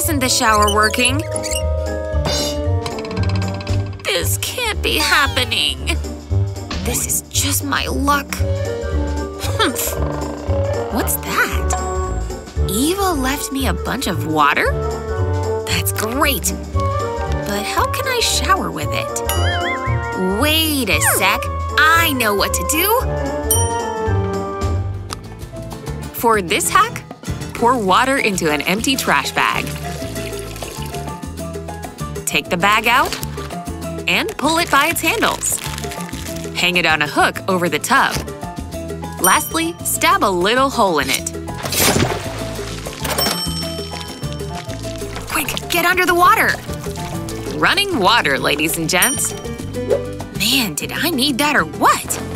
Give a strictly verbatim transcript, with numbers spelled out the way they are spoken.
isn't the shower working? This can't be happening. This is just my luck. Humph. What's that? Eva left me a bunch of water? That's great. But how can I shower with it? Wait a sec. I know what to do. For this hack, pour water into an empty trash bag. Take the bag out and pull it by its handles. Hang it on a hook over the tub. Lastly, stab a little hole in it. Quick, get under the water! Running water, ladies and gents. Man, did I need that or what?